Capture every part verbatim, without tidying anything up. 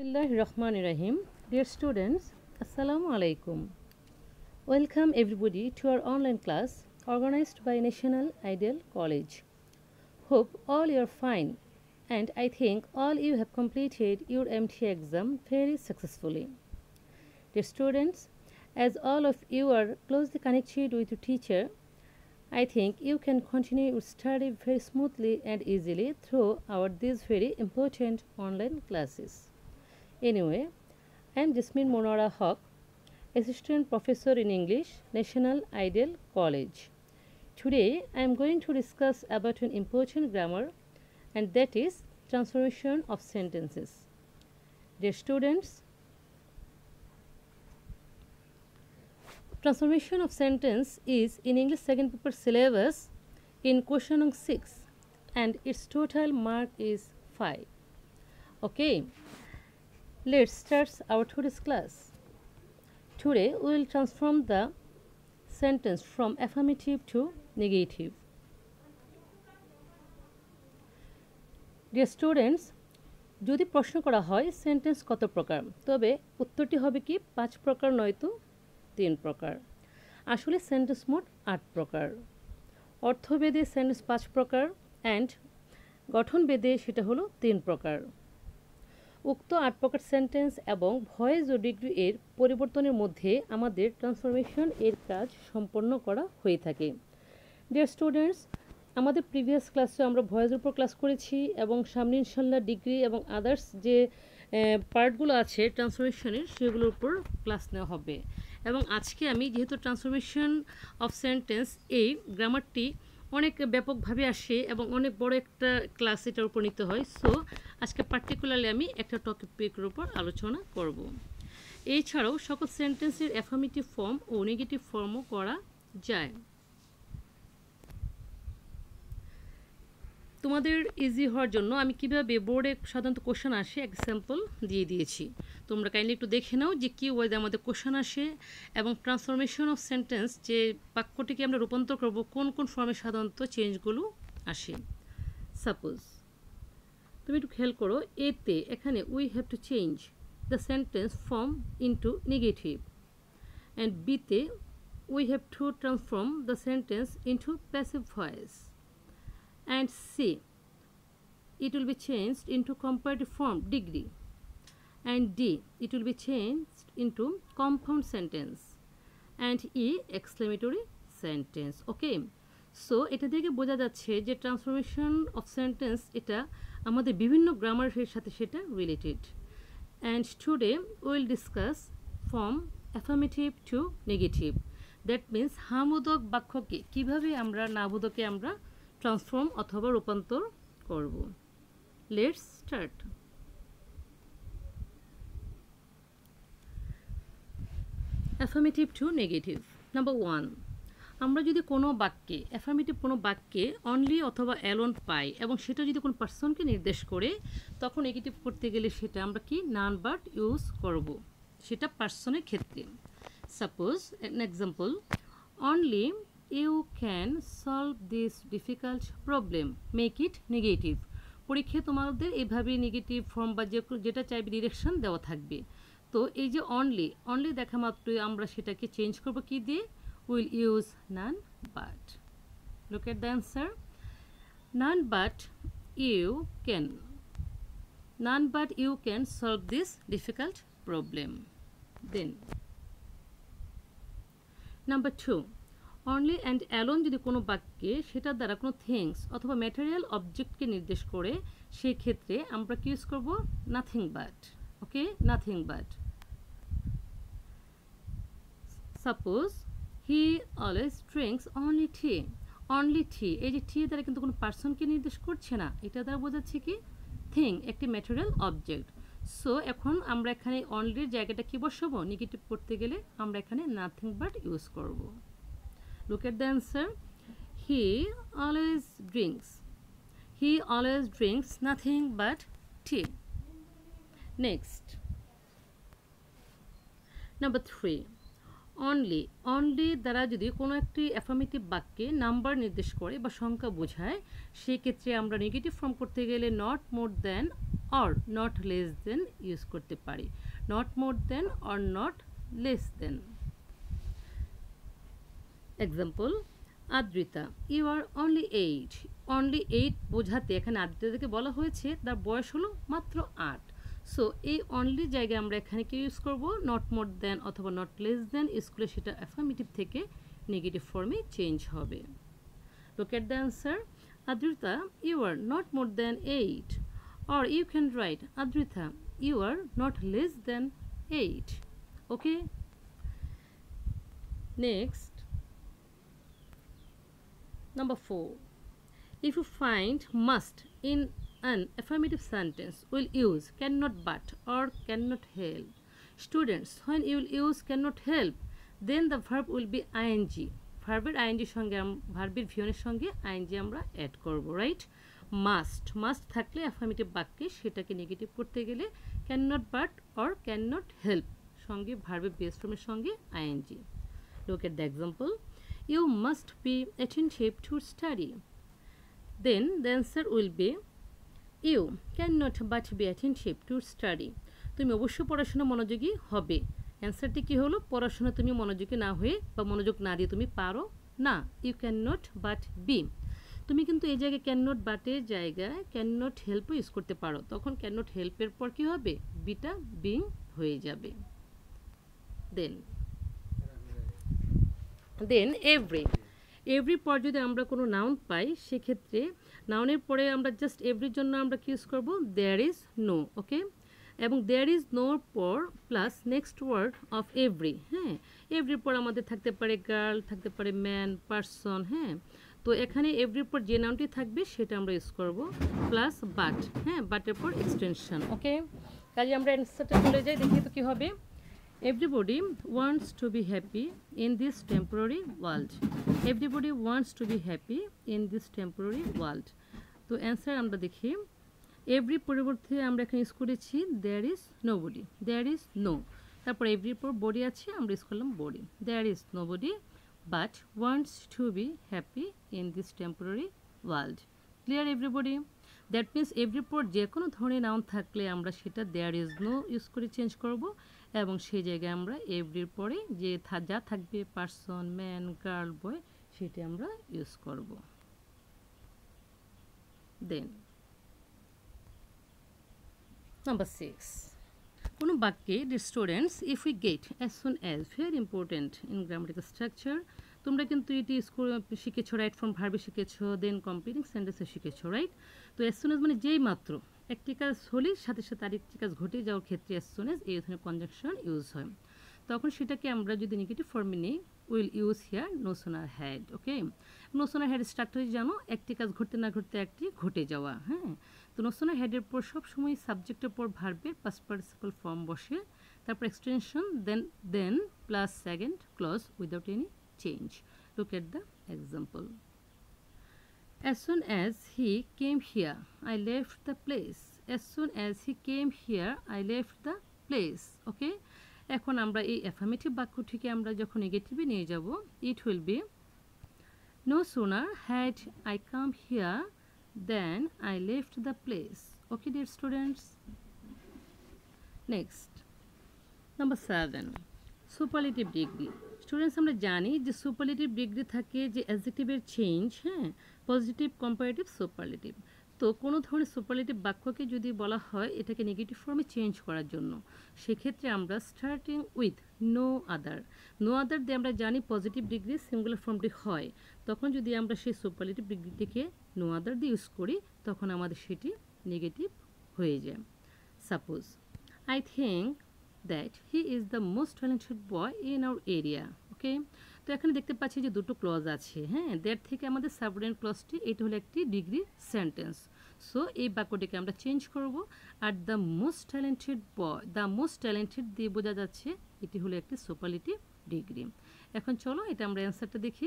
Bismillahirrahmanirrahim. Dear students, Assalamu alaikum. Welcome everybody to our online class organized by National Ideal College. Hope all you are fine, and I think all you have completed your M T exam very successfully. Dear students, as all of you are closely connected with your teacher, I think you can continue your study very smoothly and easily through our these very important online classes. Anyway, I am Jasmine Monora Haq, Assistant Professor in English, National Ideal College. Today, I am going to discuss about an important grammar, and that is transformation of sentences. Dear students, transformation of sentence is in English second paper syllabus in question number six, and its total mark is five. Okay, let's start our today's class. Today we will transform the sentence from affirmative to negative. Dear students, যদি প্রশ্ন করা হয় sentence কত প্রকার, তবে উত্তরটি হবে কি পাঁচ প্রকার নয়তো তিন প্রকার। আসলে সেন্টেন্স মোট আট প্রকার। অর্থভেদে সেন্টেন্স পাঁচ প্রকার অ্যান্ড গঠনভেদে সেটা হলো তিন প্রকার। উক্ত আট প্রকার সেন্টেন্স এবং ভয়েস ও ডিগ্রি এর পরিবর্তনের মধ্যে আমাদের ট্রান্সফরমেশন এর কাজ সম্পন্ন করা হয়ে থাকে। ডিয়ার স্টুডেন্টস, আমাদের প্রিভিয়াস ক্লাসে আমরা ভয়েসের উপর ক্লাস করেছি এবং সামনে ইনশাল্লাহ ডিগ্রি এবং আদার্স যে পার্টগুলো আছে ট্রান্সফরমেশনের সেগুলোর উপর ক্লাস নেওয়া হবে। এবং আজকে আমি যেহেতু ট্রান্সফরমেশন অফ সেন্টেন্স এই গ্রামারটি অনেক ব্যাপকভাবে আসে এবং অনেক বড় একটা ক্লাস এটার উপর নিতে হয়, সো আজকে পার্টিকুলারলি আমি একটা টপিকের উপর আলোচনা করব। এছাড়াও সকল সেন্টেন্সের অ্যাফার্মেটিভ ফর্ম ও নেগেটিভ ফর্মও করা যায়। তোমাদের ইজি হওয়ার জন্য আমি কিভাবে বোর্ডে সাধারণত কোশ্চেন আসে এক্সাম্পল দিয়ে দিয়েছি। তোমরা কাইন্ডলি একটু দেখে নাও যে কী ওয়াইজে আমাদের কোশ্চেন আসে এবং ট্রান্সফরমেশন অফ সেন্টেন্স যে বাক্যটিকে আমরা রূপান্তর করব কোন কোন ফর্মে সাধারণত চেঞ্জগুলো আসে। সাপোজ তুমি একটু খেয়াল করো, এতে এখানে we have to change the sentence form into negative, and বিতে we have to transform the sentence into passive voice, and C, it will be changed into comparative form degree, and D, it will be changed into compound sentence, and E, exclamatory sentence. Okay, so এটা থেকে বোঝা যাচ্ছে যে transformation of sentence এটা আমাদের বিভিন্ন গ্রামারের সাথে সেটা related. And today will discuss from affirmative to negative, that means হামবোধক বাক্যকে কীভাবে আমরা নাবোধকে আমরা ট্রান্সফর্ম অথবা রূপান্তর করব। Let's start. Affirmative to negative. Number one, আমরা যদি কোনো বাক্যে অ্যাফার্মেটিভ কোনো বাক্যে অনলি অথবা অ্যালোন পাই এবং সেটা যদি কোনো পার্সনকে নির্দেশ করে, তখন নেগেটিভ করতে গেলে সেটা আমরা কি নান বাট ইউজ করব, সেটা পার্সনের ক্ষেত্রে। Suppose an example, only you can solve this difficult problem, make it negative. পরীক্ষায় তোমাদের এইভাবে নেগেটিভ ফর্ম বা যে যেটা চাইবে ডিরেকশন দেওয়া থাকবে। তো এই যে অনলি অনলি দেখা মাত্রই আমরা সেটাকে চেঞ্জ করব কি দিয়ে, will use none but. Look at the answer, none but you can, none but you can solve this difficult problem. Then number two, only and alone যদি কোনো বাক্যে সেটার দ্বারা কোনো থিংস অথবা ম্যাটেরিয়াল অবজেক্টকে নির্দেশ করে, সেই ক্ষেত্রে আমরা কি ইউজ করব, nothing but. Okay, nothing but. Suppose he always drinks only tea, only tea, এই যে টি দ্বারা কিন্তু কোনো পার্সনকে নির্দেশ করছে না, এটা দ্বারা বোঝাচ্ছে কি থিং, একটি ম্যাটেরিয়াল অবজেক্ট। সো এখন আমরা এখানে অনলির জায়গাটা কি বসাবো, নেগেটিভ করতে গেলে আমরা এখানে নাথিং বাট ইউজ করব। Look at the answer. He always drinks. He always drinks nothing but tea. Next. Number three. Only only দ্বারা যদি কোনো একটি অ্যাফার্মেটিভ বাক্যে নাম্বার নির্দেশ করে বা সংখ্যা বোঝায়, সেক্ষেত্রে আমরা নেগেটিভ ফর্ম করতে গেলে not more than or not less than use করতে পারি। Not more than or not less than. Example, Adrita, you are only eight. Only eight বোঝাতে এখানে আদ্রিতাকে বলা হয়েছে তার বয়স হলো মাত্র আট। সো এই অনলি জায়গায় আমরা এখানে কি ইউজ করব, নট মোর দেন অথবা নট লেস দেন ইউজ করলে সেটা অ্যাফার্মেটিভ থেকে নেগেটিভ ফর্মে চেঞ্জ হবে। Look at the answer, Adrita, you are not more than eight. Or you can write, Adrita, you are not less than eight. Okay, next, number four. If you find must in an affirmative sentence, will use cannot but or cannot help. Students, when you will use cannot help, then the verb will be ing. ভার্বের ING সঙ্গে ভার্বের ভিয়নের সঙ্গে ING আমরা add করব, right? Must must থাকলে affirmative বাক্যে সেটাকে নেগেটিভ করতে গেলে can not but or can not help সঙ্গে ভার্বের বেস ফর্মের সঙ্গে ING. Look at the example, you must be attentive to study. Then the answer will be you cannot but be attentive to study. তুমি অবশ্যই পড়াশোনা মনোযোগী হবে। অ্যান্সারটি কি হলো, পড়াশোনা তুমি মনোযোগী না হয়ে বা মনোযোগ না দিয়ে তুমি পারো না। You can not but be. তুমি কিন্তু এই জায়গায় ক্যান নট বাটের জায়গায় ক্যান নট হেল্পও ইউজ করতে পারো, তখন ক্যান নট হেল্পের পর কি হবে, বিটা বিং হয়ে যাবে। দেন দেন এভরি এভরি পর যদি আমরা কোনো নাউন পাই, সেক্ষেত্রে নাউনের পরে আমরা জাস্ট এভরির জন্য আমরা কি ইউজ করবো, দেয়ার ইজ নো। ওকে, এবং দেয়ার ইজ নোর পর plus next word of every. হ্যাঁ, এভরির পর আমাদের থাকতে পারে গার্ল, থাকতে পারে ম্যান, পারসন। হ্যাঁ, তো এখানে এভরির পর যে নাউনটি থাকবে সেটা আমরা ইউজ করব প্লাস বাট। হ্যাঁ, বাটের পর এক্সটেনশন। ওকে, কাজে আমরা অ্যান্সারটা চলে যাই, দেখি তো কী হবে। Everybody wants to be happy in this temporary world. Everybody wants to be happy in this temporary world. তো অ্যান্সার আমরা দেখি, এভরি পরিবর্তে আমরা এখানে ইউজ করেছি there is no body, there is no. তারপর এভরির পর বডি আছে, আমরা ইউজ করলাম body. There is no body but wants to be happy in this temporary world. Clear everybody? That means এভরির পর যে কোনো ধরনের নাউন থাকলে আমরা সেটা দেয়ার ইজ নো ইউজ করে চেঞ্জ করব, এবং সেই জায়গায় আমরা এভরির পরে যে যা থাকবে পারসন, ম্যান, গার্ল, বয়, সেটি আমরা ইউজ করব। দেন নাম্বার সিক্স, কোনো বাক্যে the students if we get as soon as, very important in grammatical structure. তোমরা কিন্তু এটি স্কুল শিখেছো, রাইট ফ্রম ভার্বে শিখেছো, দেন কমপ্লিটিং সেন্টেন্সে শিখেছো, রাইট? তো অ্যাজ সুন অ্যাজ মানে যেই মাত্র একটি কাজ হলে সাথে সাথে আরেকটি কাজ ঘটে যাওয়ার ক্ষেত্রে অ্যাজ সুন অ্যাজ এই ধরনের কনজাংশন ইউজ হয়। তখন সেটাকে আমরা যদি নেগেটিভ ফর্মে নিই, will use here no sooner had. Okay, no sooner had structure জানো, একটি কাজ ঘটতে না ঘটতে একটি ঘটে যাওয়া। হ্যাঁ, তো নো সোনার হ্যাডের পর সবসময় সাবজেক্টের পর ভার্বের পাস্ট পার্টিসিপল ফর্ম বসে, তারপর extension, then then plus second clause without any change. Look at the example. As soon as he came here, I left the place. As soon as he came here, I left the place. Okay? এখন আমরা এই affirmative বাক্যটিকে আমরা যখন নেগেটিভে নিয়ে যাব, it will be no sooner had I come here than I left the place. Okay, dear students? Next, number seven, superlative degree. Students, আমরা জানি যে সুপারলেটিভ ডিগ্রি থাকে যে অ্যাডজেক্টিভের চেঞ্জ, হ্যাঁ, পজিটিভ, কম্পারেটিভ, সুপারলেটিভ। তো কোনো ধরনের সুপারলেটিভ বাক্যকে যদি বলা হয় এটাকে নেগেটিভ ফর্মে চেঞ্জ করার জন্য, সেক্ষেত্রে আমরা starting with no other, no other দিয়ে আমরা জানি পজিটিভ ডিগ্রি সিঙ্গুলার ফর্মটি হয়। তখন যদি আমরা সেই সুপারলেটিভ ডিগ্রিটিকে নো আদার দিয়ে ইউজ করি, তখন আমাদের সেটি নেগেটিভ হয়ে যায়। Suppose, I think that he is the most talented boy in our area. Okay, তো এখানে দেখতে পাচ্ছি যে দুটো ক্লজ আছে। হ্যাঁ, দ্যাট থেকে আমাদের সাবঅর্ডিনেট ক্লজটি, এটা হলো একটি ডিগ্রি সেন্টেন্স। সো এই বাক্যটিকে আমরা চেঞ্জ করব, আর the most talented boy, the most talented দিয়ে বোঝা যাচ্ছে এটি হলো একটি সুপারলেটিভ ডিগ্রি। এখন চলো এটা আমরা অ্যান্সারটা দেখি।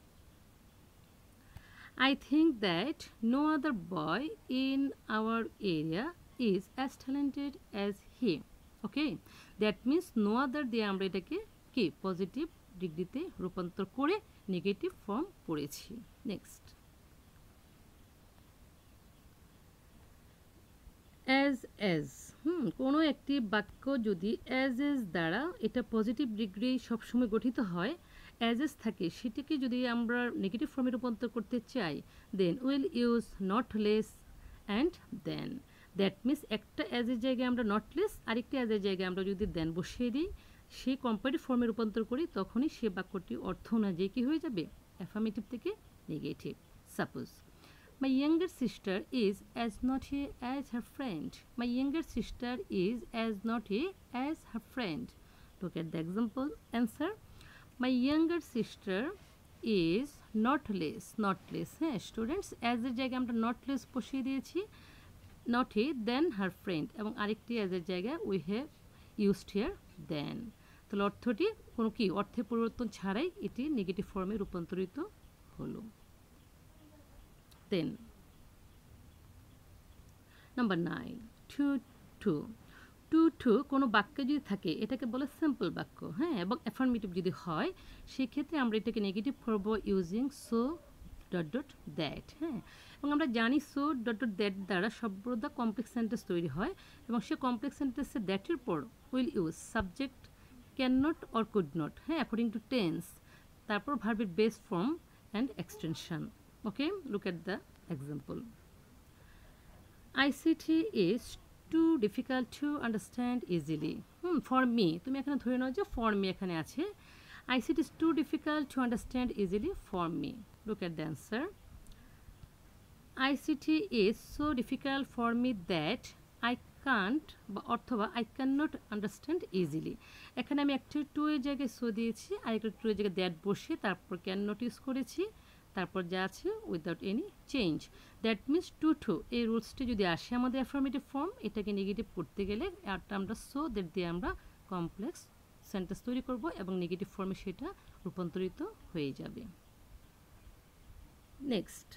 I think that no other boy in our area is as talented as he. Okay, that means no other দিয়ে আমরা এটাকে কি পজিটিভ ডিগ্রিতে রূপান্তর করে নেগেটিভ ফর্ম পড়েছি। নেক্সট, অ্যাজ অ্যাজ হুম কোনো একটি বাক্য যদি অ্যাজ এজ দ্বারা এটা পজিটিভ ডিগ্রি সবসময় গঠিত হয়, অ্যাজ এজ থাকে, সেটিকে যদি আমরা নেগেটিভ ফর্মে রূপান্তর করতে চাই, then will use not less and than. That means একটা অ্যাজের জায়গায় আমরা নট লেস, আরেকটা অ্যাজের জায়গায় আমরা যদি দেন বসিয়ে দিই, সেই কম্পারেটিভ ফর্মে রূপান্তর করি, তখনই সে বাক্যটি অর্থ অনুযায়ী কী হয়ে যাবে, অ্যাফার্মেটিভ থেকে negative. Suppose, My younger sister is as naughty as her friend. My younger sister is as naughty as her friend. Look at the example answer. My younger sister is not less. Not less. হ্যাঁ students, as এর জায়গায় আমরা not less বসিয়ে দিয়েছি, naughty than her friend, এবং আরেকটি as এর জায়গায় we have used here than. তাহলে অর্থটি কোনো কি অর্থের পরিবর্তন ছাড়াই এটি নেগেটিভ ফর্মে রূপান্তরিত হলো। Then number nine, too two two to কোনো বাক্যে যদি থাকে এটাকে বলে সিম্পল বাক্য, হ্যাঁ, এবং অ্যাফার্মেটিভ যদি হয় সেক্ষেত্রে আমরা এটাকে নেগেটিভ করব using so dot dot that. হ্যাঁ, এবং আমরা জানি সো ডট ডট দ্যাট দ্বারা সর্বদা কমপ্লেক্স সেন্টেন্স তৈরি হয়, এবং সে কমপ্লেক্স সেন্টেন্সের দ্যাটের পর will use subject can not or could not, হ্যাঁ, অ্যাকর্ডিং টু টেন্স, তারপর ভার্বের base form and extension. Okay, look at the example. I C T is too difficult to understand easily. Hmm, for me, তুমি এখানে ধরে নাও যে for me এখানে আছে। I C T is too difficult to understand easily for me. Look at the answer. I C T is so difficult for me that I can't বা অথবা I cannot understand easily. এখানে আমি একটা two এর জায়গায় so দিয়েছি, আর একটা two এর জায়গায় দ্যাট বসে তারপর ক্যান নট ইউজ করেছি, তারপর যা আছে without any change. That means too to এই রুলসটি যদি আসে আমাদের অ্যাফার্মেটিভ ফর্ম, এটাকে নেগেটিভ করতে গেলে একটা আমরা সো দ্যাট দিয়ে আমরা কমপ্লেক্স সেন্টেন্স তৈরি করব এবং নেগেটিভ ফর্মে সেটা রূপান্তরিত হয়ে যাবে। নেক্সট,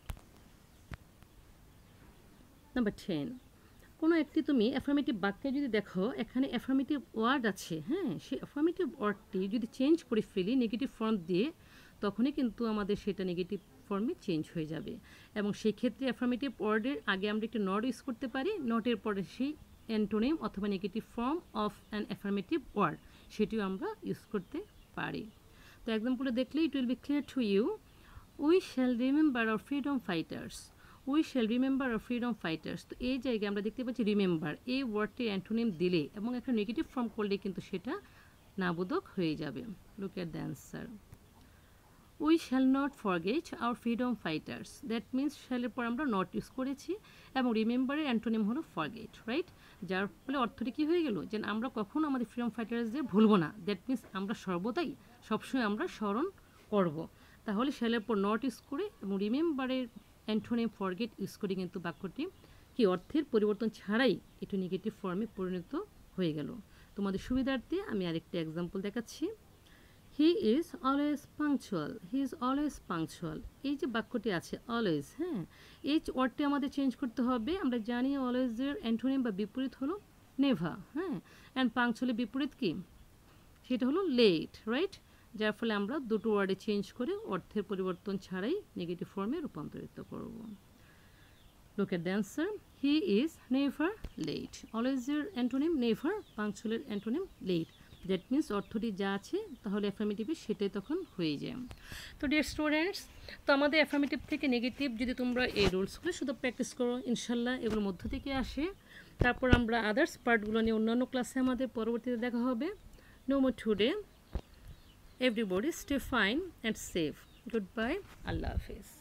নাম্বার টেন, কোনো একটি তুমি অ্যাফার্মেটিভ বাক্যে যদি দেখো এখানে অ্যাফার্মেটিভ ওয়ার্ড আছে, হ্যাঁ, সেই অ্যাফার্মেটিভ ওয়ার্ডটি যদি চেঞ্জ করে ফেলি নেগেটিভ ফর্ম দিয়ে, তখনই কিন্তু আমাদের সেটা নেগেটিভ ফর্মে চেঞ্জ হয়ে যাবে, এবং সেই ক্ষেত্রে অ্যাফার্মেটিভ ওয়ার্ডের আগে আমরা একটি নট ইউজ করতে পারি, নটের পরে সেই অ্যান্টোনিম অথবা negative form of an affirmative word সেটিও আমরা ইউজ করতে পারি। তো এক্সাম্পলে দেখলে it will be clear to you, we shall remember our freedom fighters. We shall remember our freedom fighters, তো এই জায়গায় আমরা দেখতে পাচ্ছি রিমেম্বার এই ওয়ার্ডটি অ্যান্টোনিম দিলে এবং একটা নেগেটিভ ফর্ম করলে কিন্তু সেটা নাবোধক হয়ে যাবে। Look at the answer. We shall not forget our freedom fighters, that means শ্যালের পর আমরা নট ইউজ করেছি এবং রিমেম্বারের অ্যান্টোনিম হলো ফরগেট, রাইট, যার ফলে অর্থটি কী হয়ে গেল যে আমরা কখনো আমাদের ফ্রিডম ফাইটার্সদের ভুলবো না, দ্যাট মিনস আমরা সর্বদাই সবসময় আমরা স্মরণ করব। তাহলে শ্যালের পর নট ইউজ করে এবং রিমেম্বারের অ্যান্টোনিম ফরগেট ইউজ করে কিন্তু বাক্যটি কি অর্থের পরিবর্তন ছাড়াই এটি নেগেটিভ ফর্মে পরিণত হয়ে গেল। তোমাদের সুবিধার্থে আমি আরেকটা এক্সাম্পল দেখাচ্ছি। He is always punctual, he is always punctual, এই যে বাক্যটি আছে অলওয়েজ, হ্যাঁ, এই ওয়ার্ডটি আমাদের চেঞ্জ করতে হবে। আমরা জানি অলওয়েজের অ্যান্টোনিম বা বিপরীত হলো নেভা, হ্যাঁ, অ্যান্ড পাংচুয়ালের বিপরীত কি, সেটা হলো লেট, রাইট, যার ফলে আমরা দুটো ওয়ার্ডে চেঞ্জ করে অর্থের পরিবর্তন ছাড়াই নেগেটিভ ফর্মে রূপান্তরিত করব। Look at the answer. He is never late, অলওয়েজের অ্যান্টোনিম নেভার, পাংচুয়ালের অ্যান্টোনিম লেট, দ্যাট মিনস অর্থটি যা আছে তাহলে অ্যাফার্মেটিভে সেটাই তখন হয়ে যায়। তো ডিয়ার স্টুডেন্টস, তো আমাদের অ্যাফার্মেটিভ থেকে নেগেটিভ যদি তোমরা এই রুলসগুলো শুধু প্র্যাকটিস করো, ইনশাল্লাহ এগুলোর মধ্য থেকে আসে। তারপর আমরা আদার্স পার্টগুলো নিয়ে অন্যান্য ক্লাসে আমাদের পরবর্তীতে দেখা হবে। No more today, everybody stay fine and safe, good bye, Allah হাফেজ।